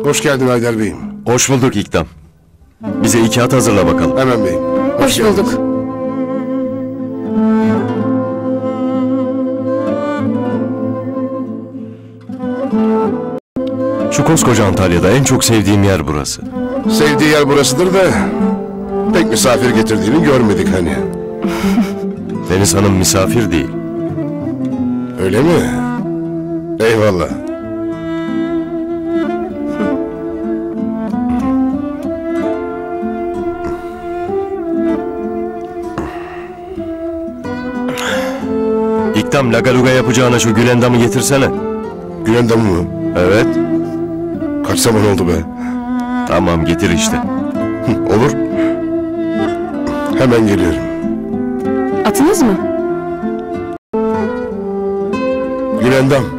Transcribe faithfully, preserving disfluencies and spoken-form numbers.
Hoş geldin Haydar Bey'im. Hoş bulduk İkdam. Bize iki at hazırla bakalım. Hemen beyim. Hoş, Hoş bulduk. Şu koskoca Antalya'da en çok sevdiğim yer burası. Sevdiği yer burasıdır da pek misafir getirdiğini görmedik hani. Deniz Hanım misafir değil. Öyle mi? Eyvallah. İkdam, lagaluga yapacağına şu Gülendam'ı getirsene. Gülendam mı? Evet. Kaç zaman oldu be? Tamam, getir işte. Olur. Hemen geliyorum. Atınız mı? Gülendam.